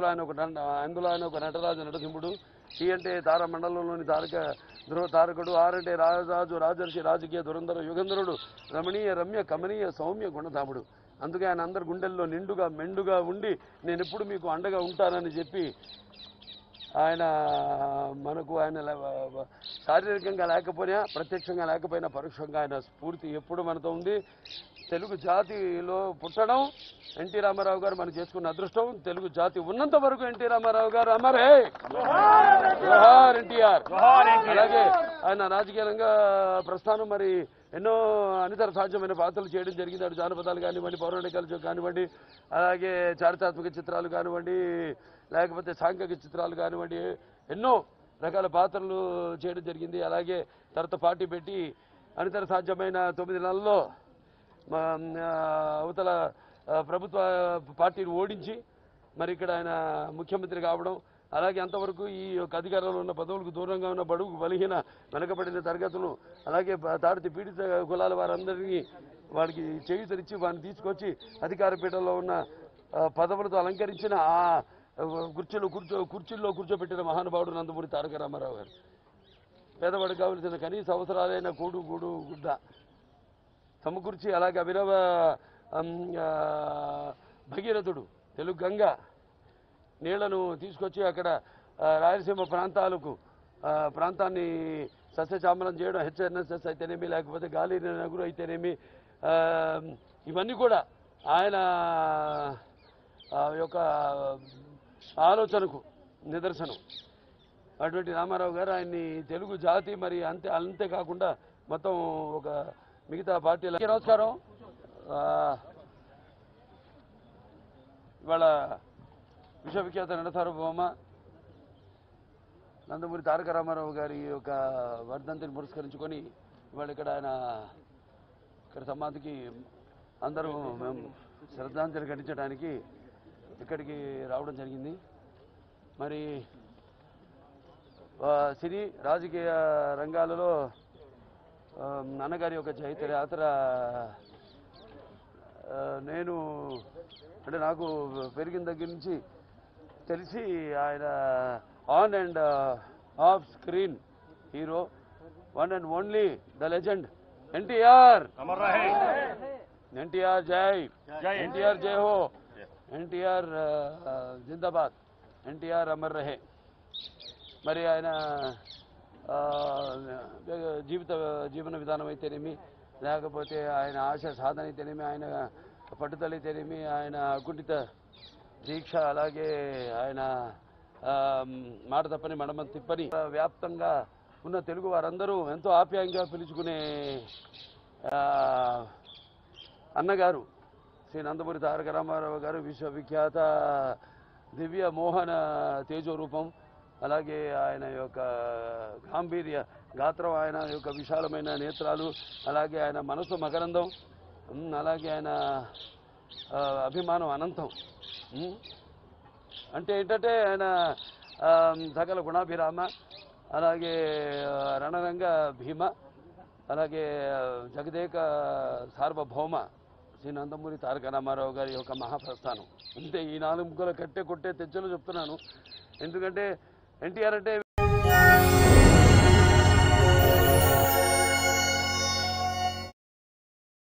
ఆయన ఒక నటరాజు నరసింహుడు. టీ అంటే తారమండలంలోని తారకుడు. ఆర్ అంటే రాజరాజు రాజర్షి రాజకీయ దురంధర యుగంధరుడు రమణీయ రమ్య కమనీయ సౌమ్య గుణధాముడు. అందుకే ఆయన అందరి గుండెల్లో నిండుగా మెండుగా ఉండి నేను ఎప్పుడు మీకు అండగా ఉంటానని చెప్పి ఆయన మనకు ఆయన శారీరకంగా లేకపోయినా ప్రత్యక్షంగా లేకపోయినా పరోక్షంగా ఆయన స్ఫూర్తి ఎప్పుడు మనతో ఉంది. తెలుగు జాతిలో పుట్టడం ఎన్టీ రామారావు గారు మనం చేసుకున్న అదృష్టం. తెలుగు జాతి ఉన్నంత వరకు ఎన్టీ రామారావు గారు అమర్ హే, జోహార్ ఎన్టీఆర్. అలాగే ఆయన రాజకీయంగా ప్రస్థానం మరి ఎన్నో అనితర సాధ్యమైన పాత్రలు చేయడం జరిగింది. అటు జానపదాలు కానివ్వండి, పౌరాణికాలు కానివ్వండి, అలాగే చారిత్రాత్మక చిత్రాలు కానివ్వండి, లేకపోతే సాంఘిక చిత్రాలు కానివ్వండి, ఎన్నో రకాల పాత్రలు చేయడం జరిగింది. అలాగే తర్వాత పార్టీ పెట్టి అనితర సాధ్యమైన 9 నెలల్లో అవతల ప్రభుత్వ పార్టీని ఓడించి మరి ఇక్కడ ఆయన ముఖ్యమంత్రి కావడం, అలాగే అంతవరకు ఈ యొక్క అధికారంలో ఉన్న పదవులకు దూరంగా ఉన్న బడుగు బలహీన వెనకబడిన తరగతులు, అలాగే తాడిత పీడిత కులాల వారందరినీ వారికి చేయూతనిచ్చి వారిని తీసుకొచ్చి అధికార పీఠంలో ఉన్న పదవులతో అలంకరించిన ఆ కుర్చీల్లో కూర్చోబెట్టిన మహానుభావుడు నందమూరి తారక రామారావు గారు. పేదవాడికి కావలసిన కనీస అవసరాలైన కూడు గూడు గుడ్డ సమకూర్చి, అలాగే అభినవ భగీరథుడు తెలుగు గంగ నీళ్లను తీసుకొచ్చి అక్కడ రాయలసీమ ప్రాంతాన్ని సస్యశ్యామలం చేయడం, హెచ్ఎన్ఎస్ఎస్ అయితేనేమి, లేకపోతే గాలి నగురు అయితేనేమి, ఇవన్నీ కూడా ఆయన యొక్క ఆలోచనకు నిదర్శనం. అటువంటి రామారావు గారు ఆయన్ని తెలుగు జాతి మరి అంతేకాకుండా మొత్తం ఒక మిగతా పార్టీలకి నమస్కారం. ఇవాళ విశ్వవిఖ్యాత నట సార్వభౌమ నందమూరి తారక రామారావు గారి యొక్క వర్ధంతిని పురస్కరించుకొని ఇవాళ ఇక్కడ సమాధికి అందరూ మేము శ్రద్ధాంజలి ఘటించడానికి ఇక్కడికి రావడం జరిగింది. మరి సినీ రాజకీయ రంగాలలో నాన్నగారి యొక్క చైతన్యయాత్ర నేను అంటే నాకు పెరిగిన దగ్గర నుంచి తెలిసి ఆయన on and off screen hero, one and only the legend NTR. NTR జై, ఎన్టీఆర్ జై హో, ఎన్టీఆర్ జిందాబాద్, ఎన్టీఆర్ అమర్ రహే. మరి ఆయన జీవన విధానం అయితేనేమి, లేకపోతే ఆయన ఆశ సాధన అయితేనేమి, ఆయన పట్టుదల అయితేనేమి, ఆయన అకుంఠిత దీక్ష, అలాగే ఆయన మాట తప్పని మడమ తిప్పని వ్యాప్తంగా ఉన్న తెలుగు వారందరూ ఎంతో ఆప్యాయంగా పిలుచుకునే అన్నగారు శ్రీ నందమూరి తారక రామారావు గారు విశ్వవిఖ్యాత దివ్య మోహన తేజో రూపం. అలాగే ఆయన యొక్క గాంభీర్య గాత్రం, ఆయన యొక్క విశాలమైన నేత్రాలు, అలాగే ఆయన మనసు మకరందం, అలాగే ఆయన అభిమానం అనంతం. అంటే ఏంటంటే ఆయన సకల గుణాభిరామ, అలాగే రణరంగ భీమ, అలాగే జగదేక సార్వభౌమ శ్రీ నందమూరి తారక రామారావు గారి యొక్క మహాప్రస్థానం. అంతే. ఈ 4 ముక్కల కట్టే కొట్టే తెచ్చలు చెప్తున్నాను. ఎందుకంటే ఎన్టీఆర్ అంటే